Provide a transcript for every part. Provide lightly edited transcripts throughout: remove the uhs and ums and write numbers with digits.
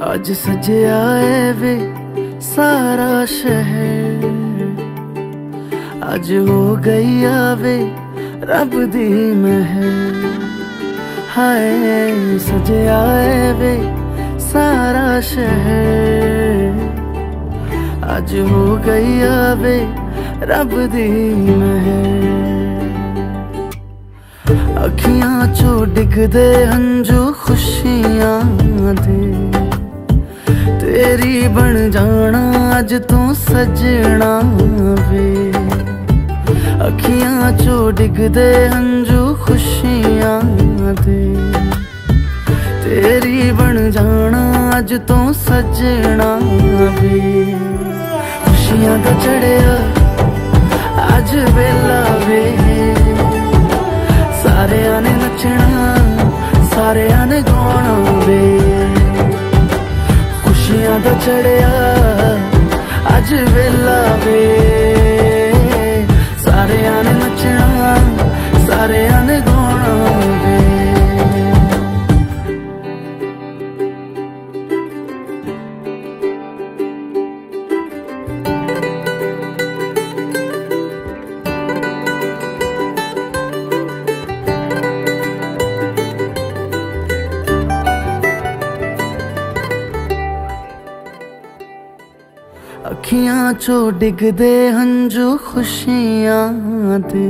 अज सजया है वे सारा शहर, अज हो गई आवे रब दी महर। हाय सजया है वे सारा शहर, अज हो गई आवे रब दी महर। अखियां चो डिगदे हंजू खुशियां दे, तेरी बन जाना अज तू सजना वे। अखियां चो डिगदे हंजू खुशियां दे, तेरी बन जाना अज तू सजना वे। खुशियां दा चढ़िया अज वेला वे, सारेयां ने नचना सारेयां ने गाना वे। खुशियां दा चढ़िया अज वेला वे, सारेयां ने नचना सारेयां ने गाना वे। अखियां चो डिगदे हंजू खुशियां दे,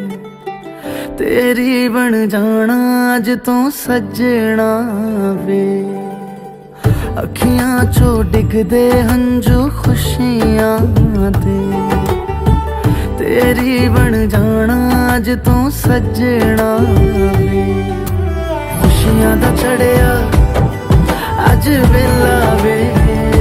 तेरी बन जाना अज तू सजना वे। अखियां चो डिगदे हंजू खुशियां दे, तेरी बन जाना अज तू सजना वे। खुशियां दा चढ़िया अज वेला वे,